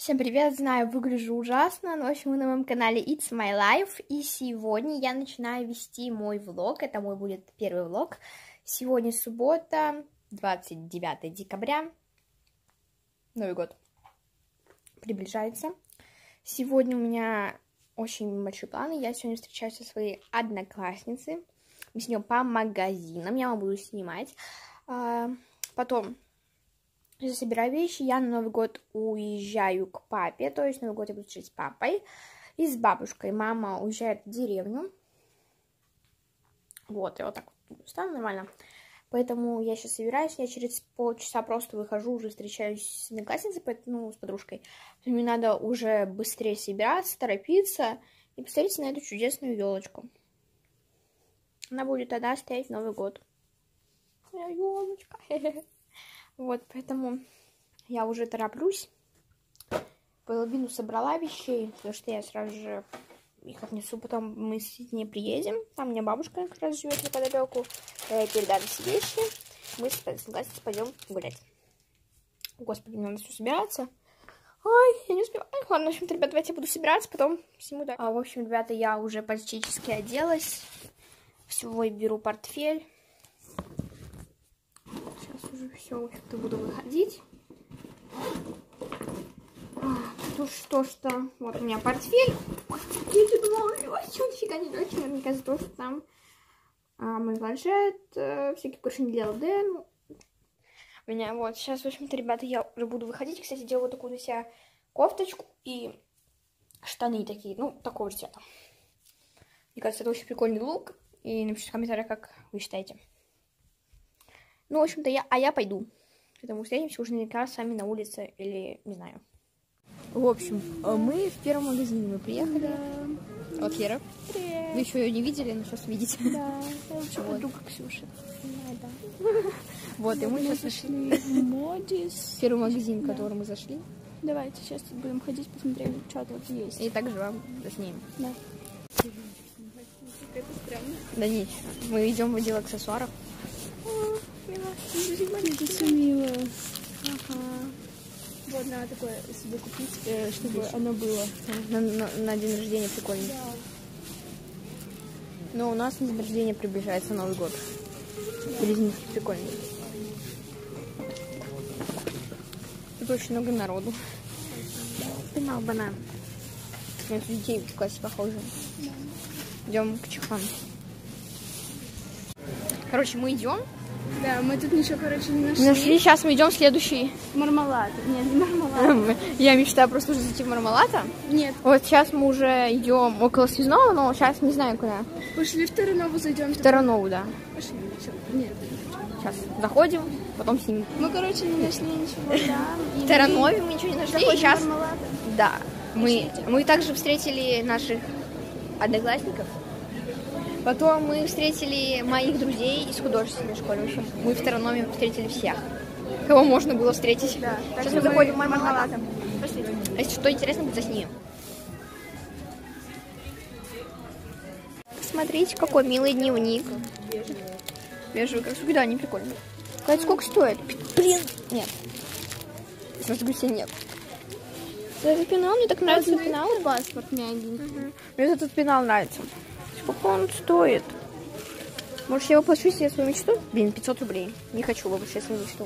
Всем привет, знаю, выгляжу ужасно, но в общем, вы на моем канале It's My Life, и сегодня я начинаю вести мой влог, это мой будет первый влог. Сегодня суббота, 29 декабря, Новый год приближается. Сегодня у меня очень большие планы, я сегодня встречаюсь со своей одноклассницей, мы с ней по магазинам, я вам буду снимать, потом... Я собираю вещи, я на Новый год уезжаю к папе, то есть Новый год я буду жить с папой и с бабушкой. Мама уезжает в деревню. Вот, я вот так вот стану нормально. Поэтому я сейчас собираюсь, я через полчаса просто выхожу, уже встречаюсь с одноклассницей, ну, с подружкой. Мне надо уже быстрее собираться, торопиться и посмотреть на эту чудесную елочку. Она будет тогда стоять в Новый год. Моя елочка. Вот, поэтому я уже тороплюсь. Половину собрала вещей, потому что я сразу же их отнесу. Потом мы с ней приедем. Там у меня бабушка как раз живет неподалеку. Я передам все вещи. Мы с одноклассницей пойдем гулять. Господи, мне надо все собираться. Ой, я не успеваю. Ладно, в общем-то, ребята, давайте я буду собираться, потом сниму. Да. В общем, ребята, я уже практически оделась. Всего беру портфель. Сейчас уже все, в общем-то, буду выходить. Что. Вот у меня портфель. Я думала, вообще нифига не точно. Мне кажется, то, что там мой планшет, всякие кушни для ЛД. У меня вот сейчас, в общем-то, ребята, я уже буду выходить. Кстати, делаю такую на себя кофточку и штаны такие, ну, такого же цвета. Мне кажется, это очень прикольный лук. И напишите в комментариях, как вы считаете. Ну, в общем-то, я пойду. Потому что встретимся уже наверняка с вами на улице или не знаю. В общем, мы в первом магазине мы приехали. Да. Вот Лера. Привет. Вы еще ее не видели, но сейчас видите. Да, я лучше подруга Ксюши. Да. Вот, и мы сейчас зашли в Модис. Первый магазин, в который мы зашли. Давайте сейчас тут будем ходить, посмотрим, что тут есть. И также вам заснимем. Да. Это стрёмно. Да ничего. Мы идем в отдел аксессуаров. Это все мило. Ага. Вот, надо такое себе купить, чтобы оно было. На день рождения прикольно. Да. Но у нас на день рождения приближается Новый год. Да. Близнецы прикольные. Тут очень много народу. Пенал банан. У нас детей в классе похоже. Да. Идем к чехам. Короче, мы идем. Да, мы тут ничего, короче, не нашли. Сейчас мы идем в следующий. Мармелад. Нет, не мармелад. Я мечтаю просто уже зайти в Мармелада. Нет. Вот сейчас мы уже идем около Связного, но сейчас не знаю куда. Пошли в Таранову зайдем. В Таранову, да. Пошли. Нет. Сейчас заходим, потом снимем. Мы, короче, не нашли ничего. Да. В Таранове мы ничего не нашли. И сейчас. Мармелада. Да. Мы также встретили наших одноклассников. Потом мы встретили моих друзей из художественной школы. В общем, мы в Таранове встретили всех, кого можно было встретить. Да, сейчас мы заходим в Мармелад. Если что интересно, будет заснимем. Смотрите, какой милый дневник. Бежевый, как всегда, они прикольные. Кстати, сколько стоит? Блин, нет. Сразу говорю, нет. Этот пенал, мне так нравится пенал. Паспорт мягенький. Мне этот пенал нравится. Сколько он стоит? Может, я воплощу себе свою мечту? Блин, 500 рублей. Не хочу воплощать свою мечту.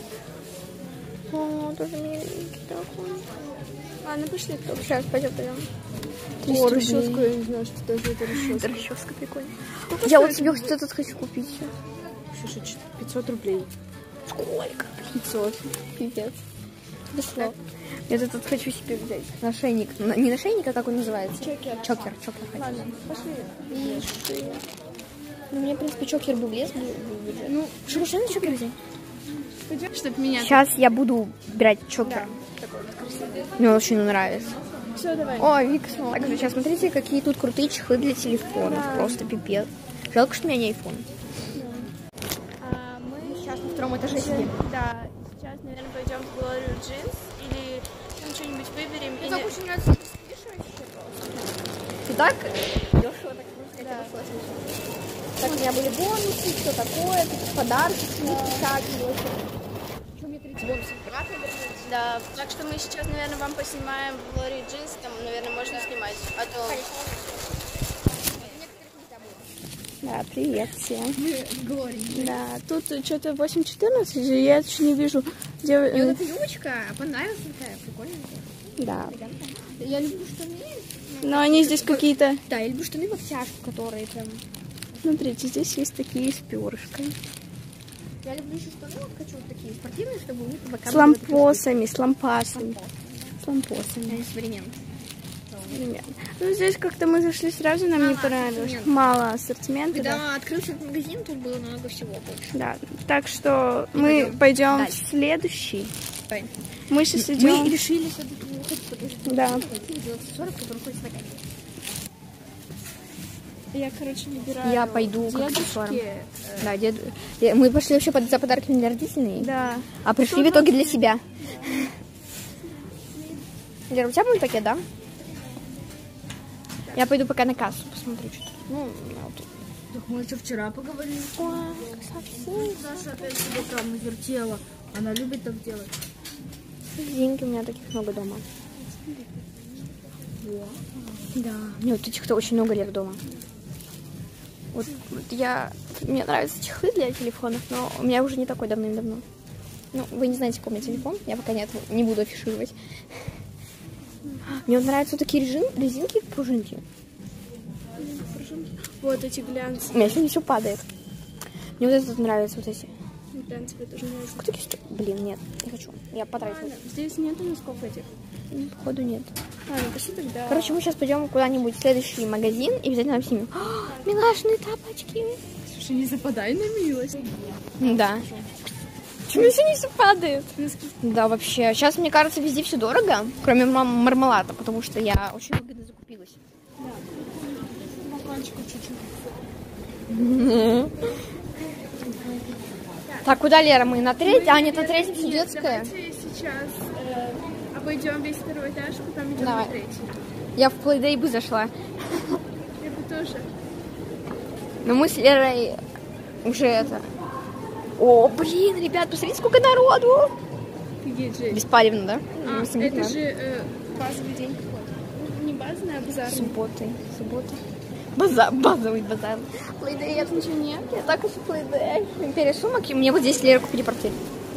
О, тоже миленький такой. Ладно, пошли. Сейчас, пойдем. О, расческа, я не знаю, что даже это расческа. Это расческа прикольная. Я вот себе этот хочу купить. Слушай, 500 рублей. Сколько? 500. Пипец. Дошло. Я этот хочу себе взять. Нашейник. Не нашейник, а как он называется? Чокер. Чокер. Ладно, пошли. Виши. Ну, мне, в принципе, чокер был лес. Ну, что на чокер взять? Чтобы меня... Сейчас я буду брать чокер. Да. Мне очень нравится. Все, давай. О, Вика снова. Так, сейчас смотрите, какие тут крутые чехлы для телефона. Да. Просто пипец. Жалко, что у меня не iPhone. Да. Мы сейчас на втором этаже сидим. Да. Сейчас, наверное, пойдем в Glory Jeans или там что-нибудь выберем. Мне или... так очень нравится, что ты сидишь вообще просто. Ты так дешево, так можно сказать, обошлось. Так, у меня были бонусы, все такое, подарки, скидки всякие. Что мне 30 бонусов? Приватно вернуть. Да, так что мы сейчас, наверное, вам поснимаем в Лори Джинс, там, наверное, можно снимать, а то... Да, привет всем. Да, тут что-то 8:14, я еще не вижу. Где... Мне вот эта юбочка понравилась, такая прикольная. Да. Я люблю штаны. Но они здесь какие-то... Да, я люблю штаны в обтяжку, которые прям... Смотрите, здесь есть такие с перышкой. Я люблю еще штаны, вот хочу вот такие спортивные, чтобы у них по бокам... С лампосами, с лампасами. С лампосами. Они современные. Ну, здесь как-то мы зашли сразу, нам не понравилось. Мало ассортимента. Когда да. открылся этот магазин, тут было много всего больше. Да, так что мы пойдем в следующий. Мы сейчас идем. Мы решили все-таки уходить, потому что да. 40, который ходит на камеру. Я, короче, выбираю. Я пойду к дедушке. Да, деду. Мы пошли вообще за подарками для родителей. Да. А пришли в итоге для себя. Лера, у тебя будет пакет, да? Я пойду пока на кассу посмотрю что-то. Ну, вот. Так мы еще вчера поговорили. Саша опять себе там вертела. Она любит так делать. Деньги у меня таких много дома. Да. Мне вот этих-то очень много лет дома. Вот мне нравятся чехлы для телефонов, но у меня уже не такой давным-давно. Ну, вы не знаете, какой у меня телефон. Я пока не буду афишировать. Мне вот нравятся вот такие резинки, пружинки. Вот эти глянцевые. У меня сегодня все падает. Мне вот это нравится, вот эти. Глянцевые тоже нравятся. Сколько такие стоят? Блин, нет, не хочу. Я потратила. Здесь нету носков этих. Походу нет. Ну пошли тогда. Короче, мы сейчас пойдем куда-нибудь в следующий магазин и обязательно нам снимем. Милашные тапочки. Слушай, не западай на милость. Да. Почему все не все падает? Да, вообще. Сейчас, мне кажется, везде все дорого, кроме мармелада, потому что я очень выгодно закупилась. Бакланчику чуть-чуть. Так, куда, Лера? Мы на третьем? А, нет, на третьем все детское. Давайте сейчас обойдем весь второй этаж, потом идем Давай. на третий. Я в Playday бы зашла. Я бы тоже. Но мы с Лерой уже это... О, блин, ребят, посмотрите, сколько народу! Офигеть, Жень. Беспалевно, да? Это же базовый день какой-то. Не базовый, а базарный. Суббота. Базовый базар. Playday, это ничего нет. Я так хочу Playday. Империя сумок, и мне вот здесь Лера купили портфель.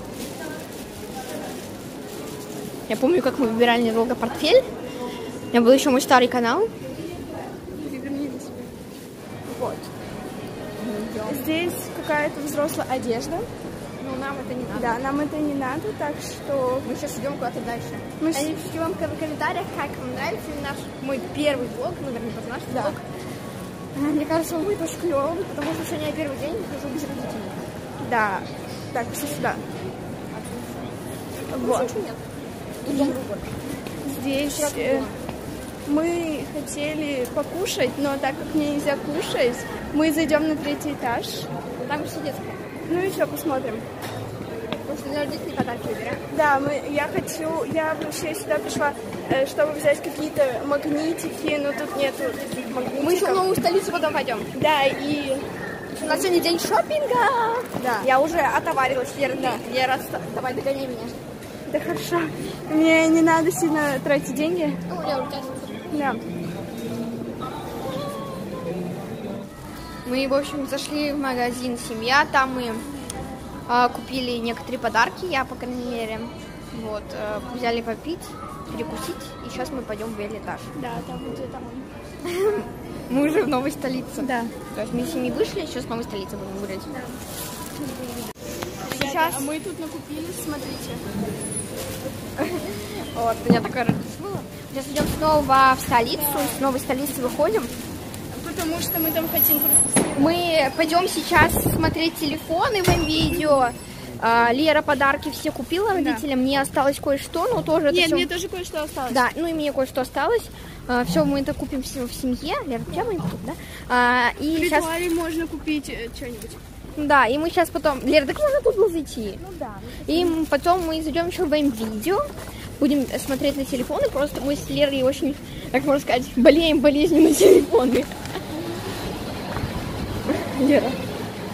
Я помню, как мы выбирали недолго портфель. У меня был еще мой старый канал. Переверни на себя. Вот. Здесь какая-то взрослая одежда. Но нам это не надо. Да, нам это не надо, так что... Мы сейчас идем куда-то дальше. Мы Напишите вам в комментариях, как вам нравится мой первый влог, наверное, это наш влог. Мне кажется, он будет очень клевый, потому что сегодня я первый день хожу без родителей. Да. Так, все сюда. Вот. Ничего нет. Тут дом другой. Здесь мы хотели покушать, но так как мне нельзя кушать, мы зайдем на третий этаж. Там все детское. Ну и все, посмотрим. Потому что для родителей подарки выбираем. Да, я вообще сюда пришла, чтобы взять какие-то магнитики, но тут нету таких магнитиков. Мы еще в новую столицу потом пойдем. Да, и... У нас сегодня день шопинга. Да. Я уже отоварилась, Лера, давай догони меня. Да хорошо. Мне не надо сильно тратить деньги. Ну, Лера, у тебя... Да. Мы, в общем, зашли в магазин «Семья», там мы купили некоторые подарки, я, по крайней мере, вот, взяли попить, перекусить, и сейчас мы пойдем в этаж. Да, там где-то мы. Мы уже в новой столице. Да. То есть мы с ними вышли, сейчас в новой столице будем гулять. Да. Сейчас... А мы тут накупились, смотрите. Вот, у меня такая радость была. Сейчас идем снова в столицу, с новой столицы выходим. Потому что мы там хотим... Мы пойдем сейчас смотреть телефоны в видео. Лера подарки все купила родителям, мне осталось кое-что, но тоже... Нет, это мне тоже кое-что осталось. Да, ну и мне кое-что осталось. Все мы это купим в семье. Лера, у тебя будет, да? И В сейчас... Ритуале можно купить что-нибудь. Да, и мы сейчас потом... Лера, так можно тут было зайти? Ну да. И потом мы зайдем еще в видео. Будем смотреть на телефоны. Просто мы с Лерой очень, как можно сказать, болеем болезнью на телефоны. Лера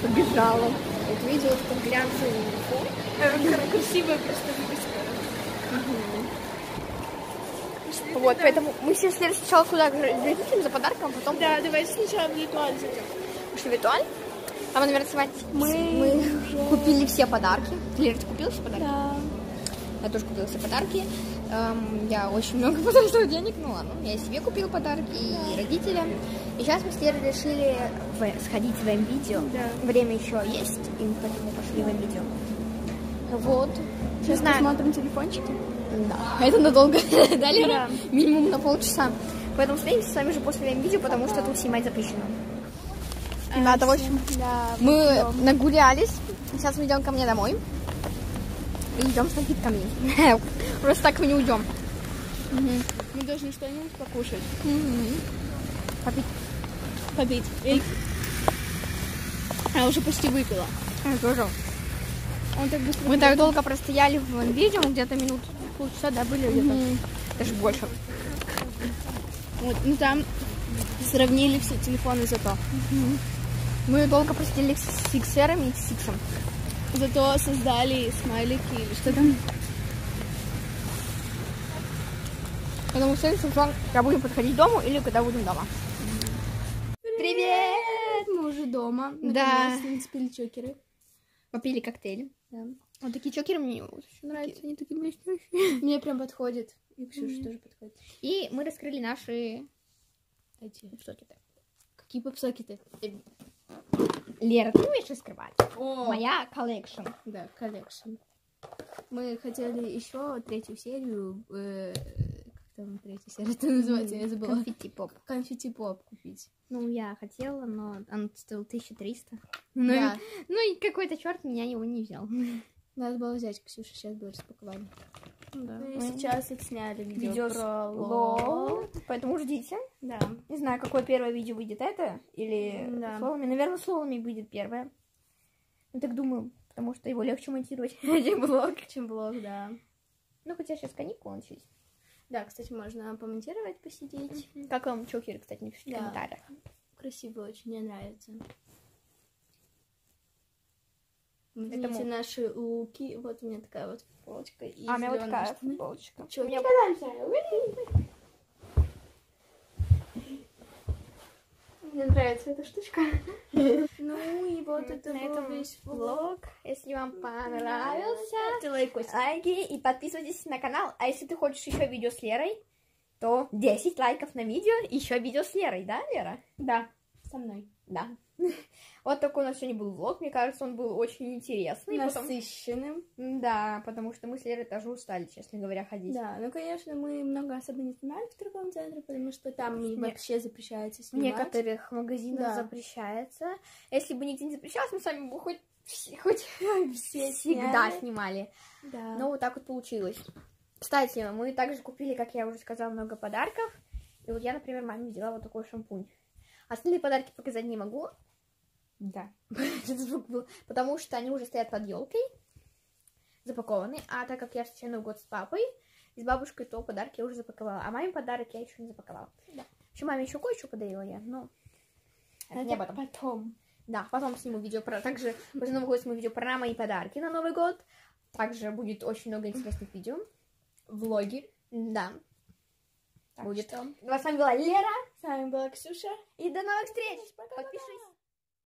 побежала. Вот видела, что глянцевый телефон. Красивая просто выпуска. Вот, поэтому мы все шли сначала куда к родителям за подарком, а потом... Да, давайте сначала в Литуаль зайдем. Пошли в Витуаль. Там, наверное, снимать. Мы купили все подарки. Лера, ты купила все подарки? Да. Я тоже купила все подарки. Я очень много потратила денег. Ну ладно, я себе купила подарки и родителям. И сейчас мы с Лерой решили сходить в М-видео. Да. Время еще есть, и поэтому пошли в М-видео. Вот. Сейчас посмотрим телефончики. Да, это надолго. Да, Лера? Да. Минимум на полчаса. Поэтому встретимся с вами же после М-видео, потому что тут снимать запрещено. Надо, в общем. Да. Мы нагулялись. Сейчас мы идем ко мне домой. И идем с напитками. Просто так мы не уйдем. Мы должны что-нибудь покушать. Попить. Попить. Я уже почти выпила. Я тоже. Он так быстро. Мы так долго простояли в видео, где-то минут полчаса, да, были где-то. Даже больше. Вот, ну там сравнили все телефоны зато. Мы долго просидели с XR и с Сиксом. Зато создали смайлики или что там. Потому что когда будем подходить к дому или когда будем дома. Привет! Мы уже дома. Да. Наконец-то нацепили чокеры. Попили коктейли. Да. Вот такие чокеры мне очень нравятся. Они такие блестящие. Мне прям подходит. И Ксюше тоже подходит. И мы раскрыли наши Эти. попсокеты. Какие попсокеты? Лера, ты умеешь раскрывать? О, Моя коллекшн. да, коллекшн. Мы хотели еще третью серию. Как там третья серия это называется? Я забыла. Конфетти-поп. Конфетти-поп купить. Ну, я хотела, но он стоил 1300. Да. Ну и какой-то черт меня его не взял. Надо было взять, Ксюша сейчас будет распаковать. Да. Мы сейчас отсняли видео, Видео про лол. Поэтому ждите. Да. Не знаю, какое первое видео выйдет, это или Да. с лолами. Наверное, с лолами будет первое. Я так думаю, потому что его легче монтировать, чем блог. Чем блог, да. Ну, хотя сейчас каникулы начались. Да, кстати, можно помонтировать, посидеть. Как вам чокеры, кстати, напишите в Да. комментариях. Красиво очень, мне нравится. Это Видите наши луки. Вот у меня такая вот футболочка. И А у меня вот зелёные такая штаны. футболочка. Чё, У меня- Мне нравится эта штучка. Ну и вот это На был этом весь влог. Если вам понравился, ставьте лайкосик. лайки и подписывайтесь на канал. А если ты хочешь еще видео с Лерой, то 10 лайков на видео и еще видео с Лерой, да, Лера? Да, со мной. Да. Вот такой у нас сегодня был влог. Мне кажется, он был очень интересный. Насыщенным. Да, потому что мы с Лерой тоже устали, честно говоря, ходить. Да, ну, конечно, мы много особо не снимали в торговом центре, потому что там вообще запрещается В снимать. некоторых магазинах Да. запрещается. Если бы нигде не запрещалось, мы с вами бы хоть Все всегда сняли. снимали. Да. Но вот так вот получилось. Кстати, мы также купили, как я уже сказала, много подарков. И вот я, например, маме взяла вот такой шампунь. Остальные подарки показать не могу. Да. Этот звук был. Потому что они уже стоят под елкой, запакованы. А так как я встречаю Новый год с папой и с бабушкой, то подарки я уже запаковала. А маме подарок я еще не запаковала. Да. Еще маме еще кое-что подарила я, но это не об этом. Потом. Да, потом сниму видео про... Также после Нового года сниму видео про мои подарки на Новый год. Также будет очень много интересных видео. Влоги. Да. Так Будет. что С вами была Лера. с вами была Ксюша. И до новых встреч. Подпишись.